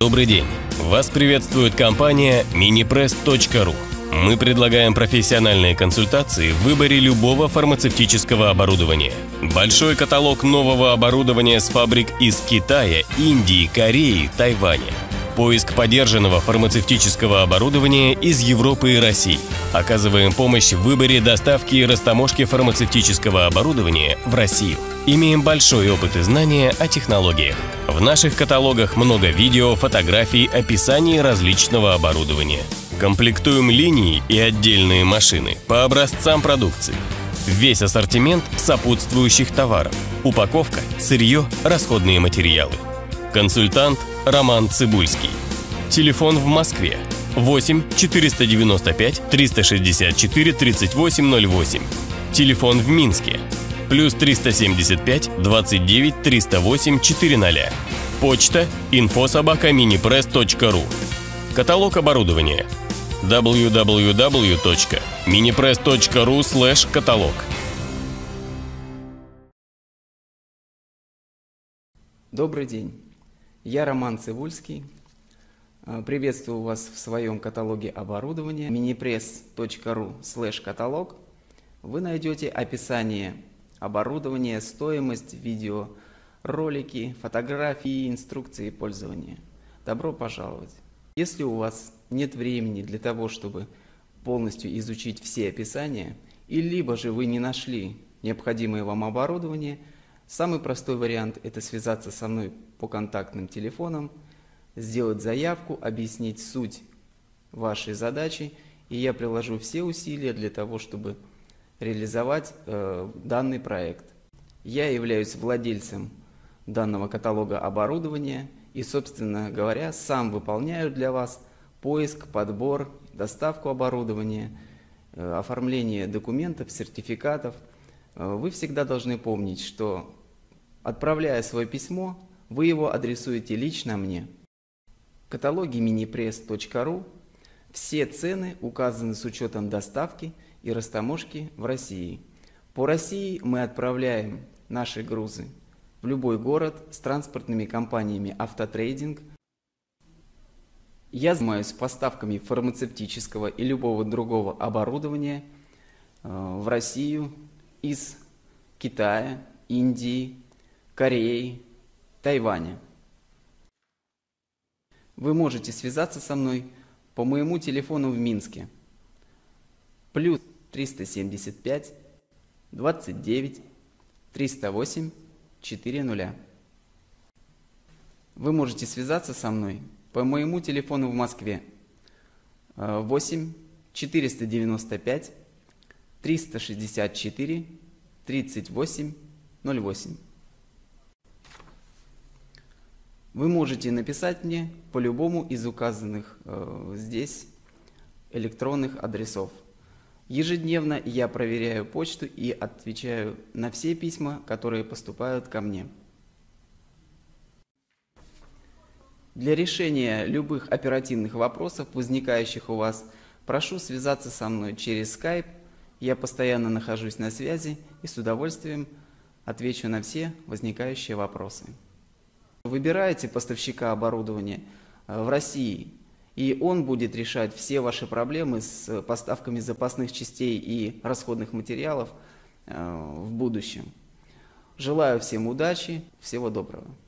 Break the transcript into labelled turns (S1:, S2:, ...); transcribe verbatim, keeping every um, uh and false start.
S1: Добрый день! Вас приветствует компания Minipress точка ру. Мы предлагаем профессиональные консультации в выборе любого фармацевтического оборудования. Большой каталог нового оборудования с фабрик из Китая, Индии, Кореи, Тайваня. Поиск подержанного фармацевтического оборудования из Европы и России. Оказываем помощь в выборе доставки и растаможки фармацевтического оборудования в Россию. Имеем большой опыт и знания о технологиях. В наших каталогах много видео, фотографий, описаний различного оборудования. Комплектуем линии и отдельные машины по образцам продукции. Весь ассортимент сопутствующих товаров. Упаковка, сырье, расходные материалы. Консультант Роман Цибульский. Телефон в Москве восемь четыреста девяносто пять триста шестьдесят четыре тридцать восемь ноль восемь. Телефон в Минске плюс триста семьдесят пять двадцать девять триста восемь четыреста. Почта инфо собака минипресс точка ру. Каталог оборудования дабл ю дабл ю дабл ю точка минипресс точка ру слэш каталог.
S2: Добрый день, я Роман Цибульский. Приветствую вас в своем каталоге оборудования минипресс точка ру слэш каталог. Вы найдете описание оборудования, стоимость, видео, ролики, фотографии, инструкции пользования. Добро пожаловать! Если у вас нет времени для того, чтобы полностью изучить все описания, и либо же вы не нашли необходимое вам оборудование, самый простой вариант – это связаться со мной по контактным телефонам, сделать заявку, объяснить суть вашей задачи, и я приложу все усилия для того, чтобы реализовать э, данный проект. Я являюсь владельцем данного каталога оборудования и, собственно говоря, сам выполняю для вас поиск, подбор, доставку оборудования, э, оформление документов, сертификатов. Э, вы всегда должны помнить, что, отправляя свое письмо, вы его адресуете лично мне. В каталоге минипресс точка ру все цены указаны с учетом доставки и растаможки в России. По России мы отправляем наши грузы в любой город с транспортными компаниями «Автотрейдинг». Я занимаюсь поставками фармацевтического и любого другого оборудования в Россию из Китая, Индии, Кореи, Тайваня. Вы можете связаться со мной по моему телефону в Минске плюс триста семьдесят пять двадцать девять триста восемь четыреста. Вы можете связаться со мной по моему телефону в Москве восемь четыреста девяносто пять триста шестьдесят четыре тридцать восемь ноль восемь. Вы можете написать мне по любому из указанных э, здесь электронных адресов. Ежедневно я проверяю почту и отвечаю на все письма, которые поступают ко мне. Для решения любых оперативных вопросов, возникающих у вас, прошу связаться со мной через Skype. Я постоянно нахожусь на связи и с удовольствием отвечу на все возникающие вопросы. Выбираете поставщика оборудования в России, и он будет решать все ваши проблемы с поставками запасных частей и расходных материалов в будущем. Желаю всем удачи, всего доброго.